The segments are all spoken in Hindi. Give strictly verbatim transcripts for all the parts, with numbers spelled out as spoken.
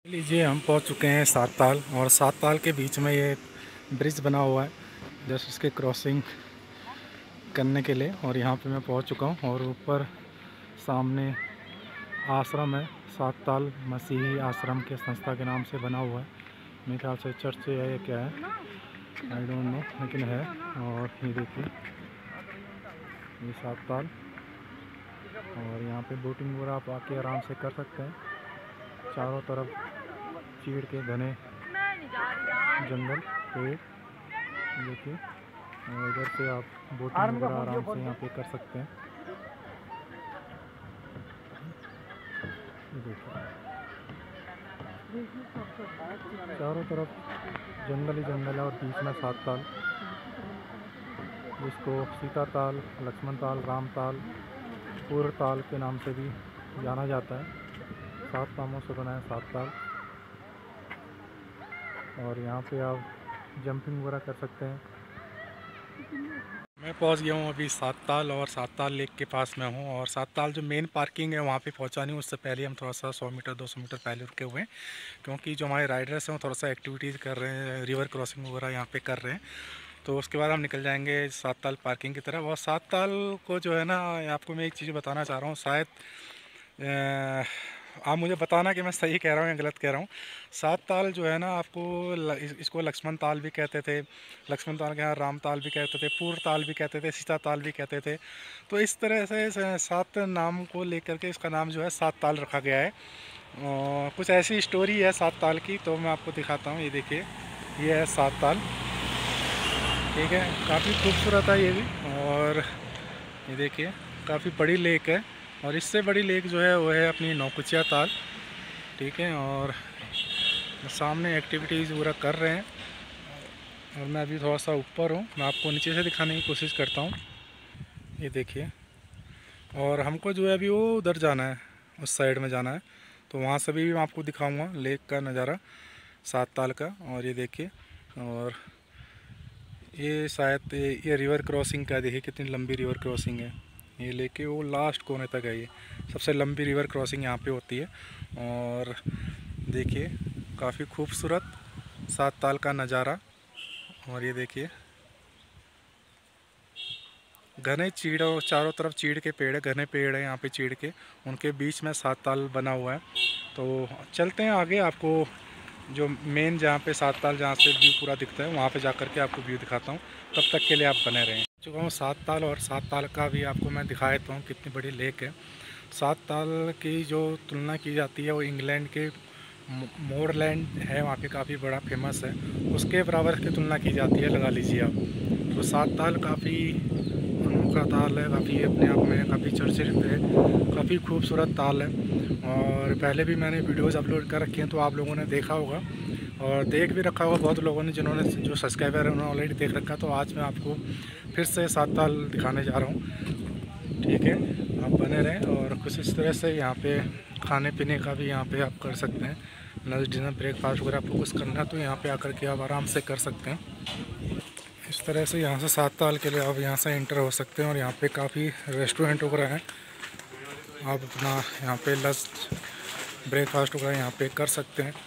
लीजिए हम पहुंच चुके हैं सात ताल। और सात ताल के बीच में ये ब्रिज बना हुआ है जस्ट इसके क्रॉसिंग करने के लिए। और यहाँ पे मैं पहुंच चुका हूँ और ऊपर सामने आश्रम है, सात ताल मसीही आश्रम के संस्था के नाम से बना हुआ है। मेरे ख्याल से चर्च है या क्या है, आई डोंट नो, लेकिन है। और ये देखिए ये सात ताल। और यहाँ पे बोटिंग वगैरह आप आके आराम से कर सकते हैं। चारों तरफ चीड़ के घने जंगल पेड़ देखिए। और इधर से आप बोटिंग वगैरह आराम से यहाँ पे कर सकते हैं। देखिए चारों तरफ जंगल ही जंगल है और बीच में सात ताल, जिसको सीता ताल, लक्ष्मण ताल, राम ताल, पूर्व ताल के नाम से भी जाना जाता है। सात तालों से बना है सात ताल। और यहाँ पे आप जंपिंग वगैरह कर सकते हैं। मैं पहुँच गया हूँ अभी सात ताल और सात ताल लेक के पास में हूँ। और सात ताल जो मेन पार्किंग है वहाँ पे पहुँचा नहीं, उससे पहले हम थोड़ा सा सौ मीटर दो सौ मीटर पहले रुके हुए हैं, क्योंकि जो हमारे राइडर्स हैं वो थोड़ा सा एक्टिविटीज़ कर रहे हैं, रिवर क्रॉसिंग वगैरह यहाँ पे कर रहे हैं। तो उसके बाद हम निकल जाएंगे सात ताल पार्किंग की तरफ। और सात ताल को जो है ना, आपको मैं एक चीज़ बताना चाह रहा हूँ, शायद आप मुझे बताना कि मैं सही कह रहा हूँ या गलत कह रहा हूँ। सात ताल जो है ना, आपको इसको लक्ष्मण ताल भी कहते थे, लक्ष्मण ताल के यहाँ राम ताल भी कहते थे, पूर्व ताल भी कहते थे, सीता ताल भी कहते थे। तो इस तरह से सात नाम को लेकर के इसका नाम जो है सात ताल रखा गया है। और कुछ ऐसी स्टोरी है सात ताल की, तो मैं आपको दिखाता हूँ। ये देखिए ये है सात ताल, ठीक है। काफ़ी खूबसूरत है ये भी। और ये देखिए काफ़ी बड़ी लेक है। और इससे बड़ी लेक जो है वो है अपनी नौकुचिया ताल, ठीक है। और सामने एक्टिविटीज़ पूरा कर रहे हैं और मैं अभी थोड़ा सा ऊपर हूँ, मैं आपको नीचे से दिखाने की कोशिश करता हूँ। ये देखिए, और हमको जो है अभी वो उधर जाना है, उस साइड में जाना है, तो वहाँ से भी मैं आपको दिखाऊंगा लेक का नज़ारा सात ताल का। और ये देखिए, और ये शायद ये रिवर क्रॉसिंग का, देखिए कितनी लंबी रिवर क्रॉसिंग है। ये लेके वो लास्ट कोने तक है, ये सबसे लंबी रिवर क्रॉसिंग यहाँ पे होती है। और देखिए काफ़ी खूबसूरत सात ताल का नज़ारा। और ये देखिए घने चीड़, और चारों तरफ चीड़ के पेड़ है, घने पेड़ है यहाँ पे चीड़ के, उनके बीच में सात ताल बना हुआ है। तो चलते हैं आगे, आपको जो मेन जहाँ पे सात ताल, जहाँ से व्यू पूरा दिखता है, वहाँ पे जा कर के आपको व्यू दिखाता हूँ। तब तक के लिए आप बने रहें। चुका हूँ सात ताल, और सात ताल का भी आपको मैं दिखा देता हूँ कितनी बड़ी लेक है। सात ताल की जो तुलना की जाती है वो इंग्लैंड के मोरलैंड है, वहाँ पे काफ़ी बड़ा फेमस है, उसके बराबर की तुलना की जाती है, लगा लीजिए आप। तो सात ताल काफ़ी अनोखा ताल है, काफ़ी अपने आप में काफ़ी चर्चित है, काफ़ी खूबसूरत ताल है। और पहले भी मैंने वीडियोस अपलोड कर रखी हैं, तो आप लोगों ने देखा होगा और देख भी रखा होगा बहुत लोगों ने, जिन्होंने जो सब्सक्राइबर है उन्होंने ऑलरेडी देख रखा। तो आज मैं आपको फिर से सात ताल दिखाने जा रहा हूँ, ठीक है। आप बने रहें। और कुछ इस तरह से यहाँ पे खाने पीने का भी यहाँ पे आप कर सकते हैं, लंच डिनर ब्रेकफास्ट वगैरह आपको कुछ करना है तो यहाँ पे आकर के आप आराम से कर सकते हैं। इस तरह से यहाँ से सात ताल के लिए आप यहाँ से एंटर हो सकते हैं। और यहाँ पे काफ़ी रेस्टोरेंट वगैरह हैं, आप अपना यहाँ पे लंच ब्रेकफास्ट वगैरह यहाँ पे कर सकते हैं।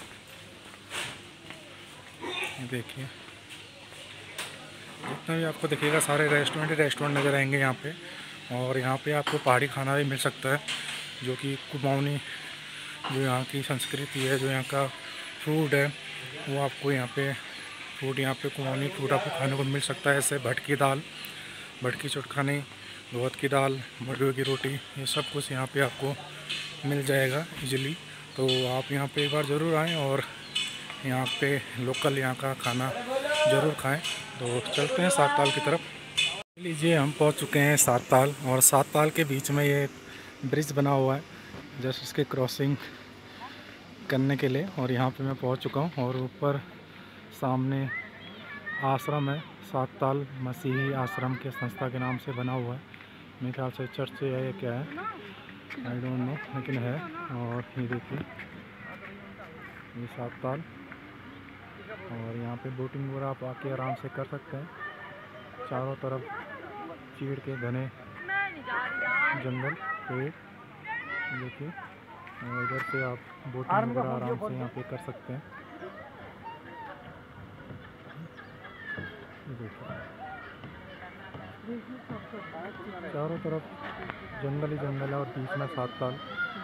देखिए जितना भी आपको दिखेगा सारे रेस्टोरेंट ही रेस्टोरेंट नज़र आएंगे यहाँ पे। और यहाँ पे आपको पहाड़ी खाना भी मिल सकता है, जो कि कुमाऊनी, जो यहाँ की संस्कृति है, जो यहाँ का फूड है, वो आपको यहाँ पे फूड यहाँ पे कुमाऊनी फूड आपको खाने को मिल सकता है। जैसे भटकी दाल, भटकी चटखानी, घोट की दाल, मडवे की रोटी, ये सब कुछ यहाँ पे आपको मिल जाएगा इजीली। तो आप यहाँ पे एक बार ज़रूर आएँ और यहाँ पे लोकल यहाँ का खाना ज़रूर खाएं। तो चलते हैं सात ताल की तरफ। लीजिए हम पहुँच चुके हैं सात ताल। और सात ताल के बीच में ये ब्रिज बना हुआ है जस्ट इसके क्रॉसिंग करने के लिए। और यहाँ पे मैं पहुँच चुका हूँ और ऊपर सामने आश्रम है, सात ताल मसीही आश्रम के संस्था के नाम से बना हुआ है। मेरे ख्याल से चर्च है या क्या है, आई डोंट नो, लेकिन है। और ये देखिए ये सात ताल। और यहाँ पे बोटिंग वगैरह आप आके आराम से कर सकते हैं। चारों तरफ चीड़ के घने जंगल पेड़ देखिए। और इधर से आप बोटिंग वगैरह आराम से यहाँ पे कर सकते हैं। देखिए चारों तरफ जंगल ही जंगल है और बीच में सात ताल,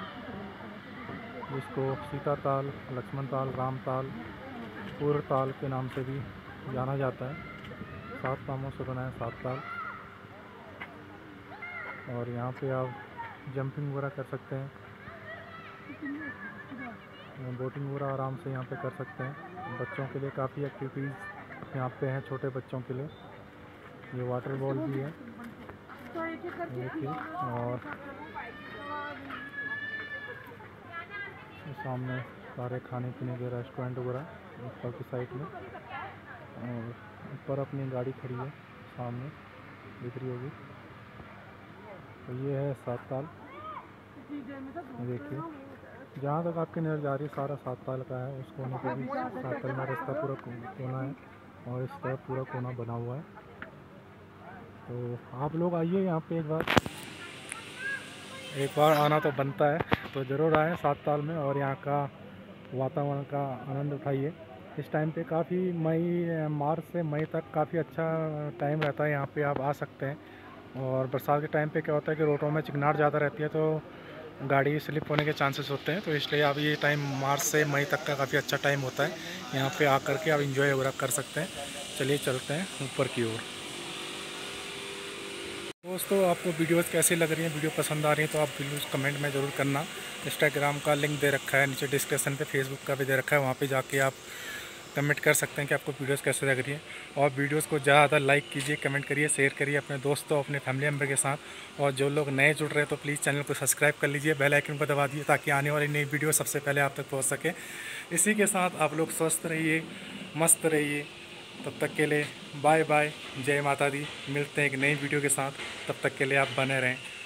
जिसको सीता ताल, लक्ष्मण ताल, राम ताल, पूर्व ताल के नाम से भी जाना जाता है। सात तालों से बना है सात ताल। और यहाँ पे आप जंपिंग वगैरह कर सकते हैं, बोटिंग वगैरह आराम से यहाँ पे कर सकते हैं। बच्चों के लिए काफ़ी एक्टिविटीज़ यहाँ पे हैं, छोटे बच्चों के लिए। ये वाटर बॉल भी है देखिए, और सामने सारे खाने पीने के रेस्टोरेंट वगैरह ऊपर की साइड में, और ऊपर अपनी गाड़ी खड़ी है सामने दिख रही होगी। तो ये है सात ताल। देखिए जहाँ तक आपकी नज़र जा रही है सारा सात ताल का है। उस कोने पे भी सात ताल में रास्ता पूरा कोना है और इस तरफ पूरा कोना बना हुआ है। तो आप लोग आइए यहाँ पे, एक बार एक बार आना तो बनता है, तो ज़रूर आएँ सात ताल में और यहाँ का वातावरण का आनंद उठाइए। इस टाइम पे काफ़ी मई मार्च से मई तक काफ़ी अच्छा टाइम रहता है, यहाँ पे आप आ सकते हैं। और बरसात के टाइम पे क्या होता है कि रोडों में चिकनाहट ज़्यादा रहती है, तो गाड़ी स्लिप होने के चांसेस होते हैं। तो इसलिए आप ये टाइम मार्च से मई तक का काफ़ी अच्छा टाइम होता है, यहाँ पे आकर के आप एंजॉय वगैरह कर सकते हैं। चलिए चलते हैं ऊपर की ओर। दोस्तों आपको वीडियोस कैसी लग रही हैं, वीडियो पसंद आ रही है तो आप वीडियोस कमेंट में ज़रूर करना। इंस्टाग्राम का लिंक दे रखा है नीचे डिस्क्रिप्शन पे, फेसबुक का भी दे रखा है, वहाँ पे जाके आप कमेंट कर सकते हैं कि आपको वीडियोस कैसे लग रही है। और वीडियोस को ज़्यादा लाइक कीजिए, कमेंट करिए, शेयर करिए अपने दोस्तों, अपने फैमिली मेम्बर के साथ। और जो लोग नए जुड़ रहे हैं तो प्लीज़ चैनल को सब्सक्राइब कर लीजिए, बेल आइकन को दबा दीजिए ताकि आने वाली नई वीडियो सबसे पहले आप तक पहुँच सके। इसी के साथ आप लोग स्वस्थ रहिए, मस्त रहिए। तब तक के लिए बाय बाय, जय माता दी। मिलते हैं एक नई वीडियो के साथ, तब तक के लिए आप बने रहें।